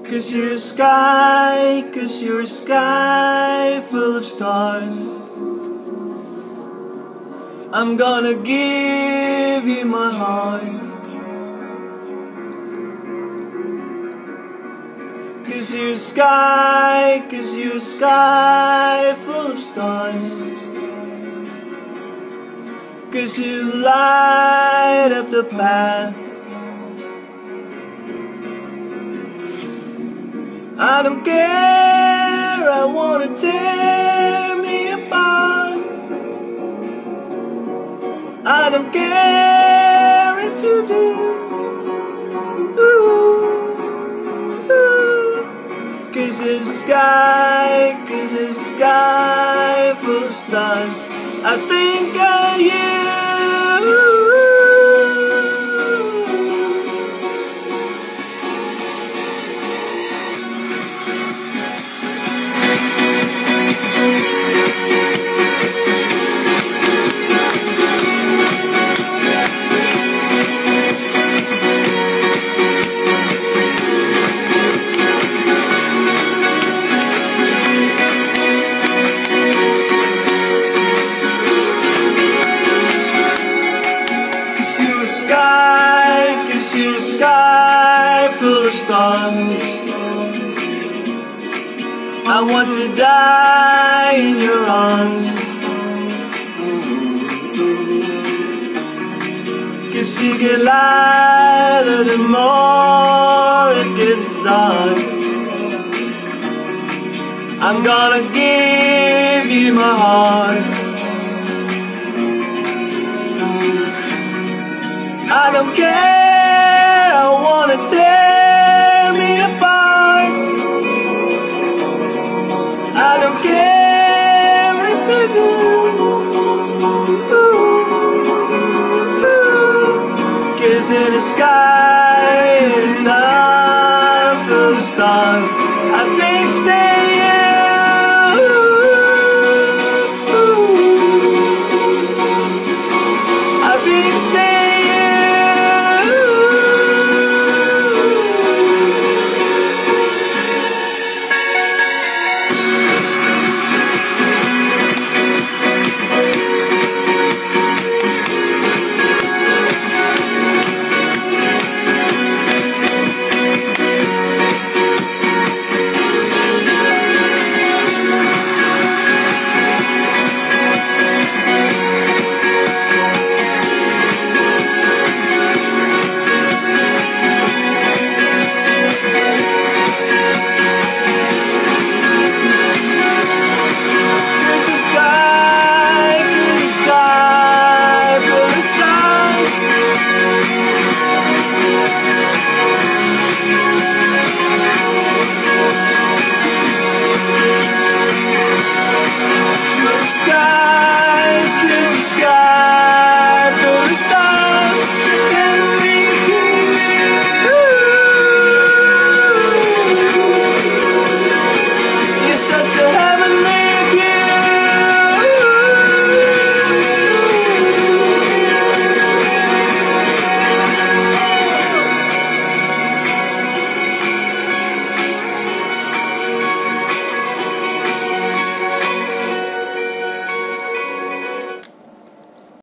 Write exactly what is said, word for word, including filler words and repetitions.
'Cause you're a sky, 'cause you're a sky full of stars. I'm gonna give you my heart. 'Cause you're a sky, 'cause you're a sky full of stars. 'Cause you light up the path. I don't care, I wanna tear me apart. I don't care if you do. Ooh, ooh. 'Cause it's sky, 'cause it's sky full of stars. I think of you. Sky, 'cause you're a sky full of stars. I want to die in your arms. 'Cause you get lighter the more it gets dark. I'm gonna give you my heart. I don't care, I wanna tear me apart. I don't care if you do. Ooh, ooh. 'Cause in the sky it's not full of stars. I think say yeah.